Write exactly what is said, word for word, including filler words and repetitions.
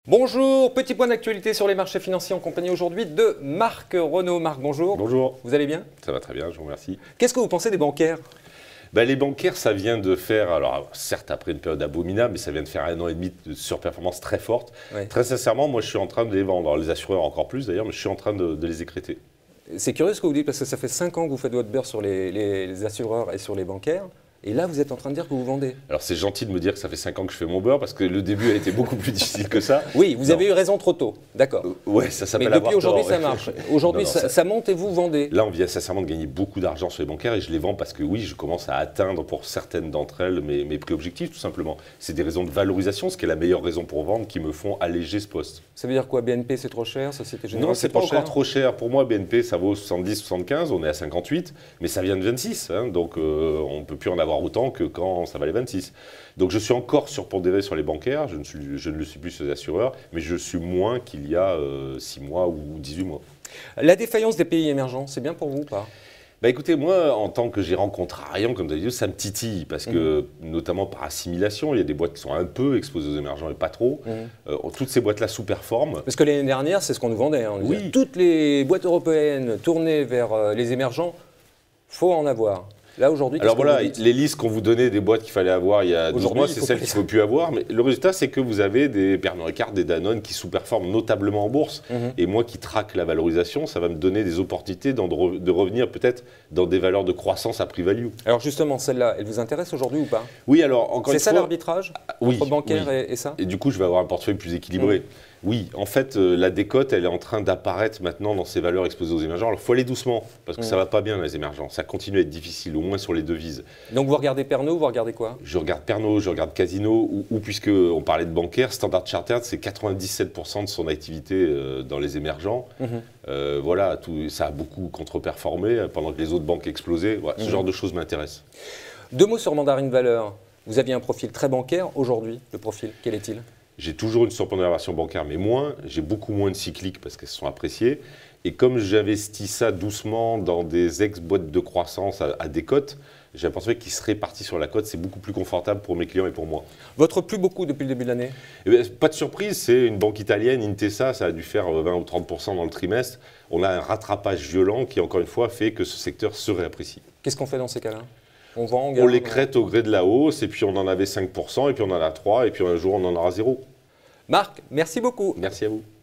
Bonjour, petit point d'actualité sur les marchés financiers en compagnie aujourd'hui de Marc Renaud. Marc, bonjour. Bonjour. Vous allez bien? Ça va très bien, je vous remercie. Qu'est-ce que vous pensez des bancaires? Ben, les bancaires, ça vient de faire, alors certes après une période abominable, mais ça vient de faire un an et demi de surperformance très forte. Oui. Très sincèrement, moi je suis en train de les vendre. Alors, les assureurs encore plus d'ailleurs, mais je suis en train de, de les écréter. C'est curieux ce que vous dites parce que ça fait cinq ans que vous faites votre beurre sur les, les, les assureurs et sur les bancaires. Et là, vous êtes en train de dire que vous vendez. Alors, c'est gentil de me dire que ça fait cinq ans que je fais mon beurre, parce que le début a été beaucoup plus difficile que ça. Oui, vous non. avez eu raison trop tôt, d'accord. Euh, ouais, ça s'appelle avoir tort. Mais depuis aujourd'hui, ça marche. Aujourd'hui, ça, ça, ça monte et vous vendez. Là, on vient sincèrement de gagner beaucoup d'argent sur les bancaires et je les vends parce que oui, je commence à atteindre pour certaines d'entre elles mes, mes prix objectifs, tout simplement. C'est des raisons de valorisation, ce qui est la meilleure raison pour vendre, qui me font alléger ce poste. Ça veut dire quoi? B N P, c'est trop cher? Société Générale, non, c'est pas encore trop cher. Pour moi, B N P, ça vaut soixante-dix, soixante-quinze, on est à cinquante-huit, mais ça vient de vingt-six. Hein, donc, euh, on ne peut plus en avoir autant que quand ça valait vingt-six. Donc je suis encore surpondéré sur les bancaires, je ne, suis, je ne le suis plus sur les assureurs, mais je suis moins qu'il y a euh, six mois ou dix-huit mois. La défaillance des pays émergents, c'est bien pour vous ou pas? Bah écoutez, moi, en tant que gérant contrariant, comme vous avez dit, ça me titille, parce que, mmh. notamment par assimilation, il y a des boîtes qui sont un peu exposées aux émergents et pas trop. Mmh. Euh, toutes ces boîtes-là sous-performent. Parce que l'année dernière, c'est ce qu'on nous vendait. Hein, on oui. disait, toutes les boîtes européennes tournées vers euh, les émergents, faut en avoir. Là, aujourd'hui, alors voilà, les listes qu'on vous donnait des boîtes qu'il fallait avoir il y a douze mois, c'est celles qu'il ne faut plus avoir. Mais le résultat, c'est que vous avez des Pernod Ricard, des Danone qui sous-performent notablement en bourse. Mm-hmm. Et moi qui traque la valorisation, ça va me donner des opportunités de revenir peut-être dans des valeurs de croissance à prix value. Alors justement, celle-là, elle vous intéresse aujourd'hui ou pas? Oui, alors encore une fois… C'est ça l'arbitrage oui, entre bancaire oui. Et, et ça? Et du coup, je vais avoir un portefeuille plus équilibré. Mm. Oui, en fait, euh, la décote, elle est en train d'apparaître maintenant dans ces valeurs exposées aux émergents. Alors, il faut aller doucement, parce que mmh. ça ne va pas bien, les émergents. Ça continue à être difficile, au moins sur les devises. Donc, vous regardez Pernod, vous regardez quoi? Je regarde Pernod, je regarde Casino, ou, ou puisqu'on parlait de bancaire, Standard Chartered, c'est quatre-vingt-dix-sept pour cent de son activité euh, dans les émergents. Mmh. Euh, voilà, tout, ça a beaucoup contre-performé pendant que les autres banques explosaient. Voilà, mmh. Ce genre de choses m'intéresse. Deux mots sur Mandarine Valeur. Vous aviez un profil très bancaire. Aujourd'hui, le profil, quel est-il? J'ai toujours une surpondération bancaire, mais moins. J'ai beaucoup moins de cycliques parce qu'elles sont appréciées. Et comme j'investis ça doucement dans des ex-boîtes de croissance à, à des cotes, j'ai l'impression qu'ils seraient partis sur la cote. C'est beaucoup plus confortable pour mes clients et pour moi. Votre plus beaucoup depuis le début de l'année? Eh bien, pas de surprise, c'est une banque italienne, Intesa, ça a dû faire vingt ou trente pour cent dans le trimestre. On a un rattrapage violent qui, encore une fois, fait que ce secteur se réapprécie. Qu'est-ce qu'on fait dans ces cas-là? On vend, on garde, on les crête au gré de la hausse, et puis on en avait cinq pour cent, et puis on en a trois, et puis un jour on en aura zéro. Marc, merci beaucoup. Merci à vous.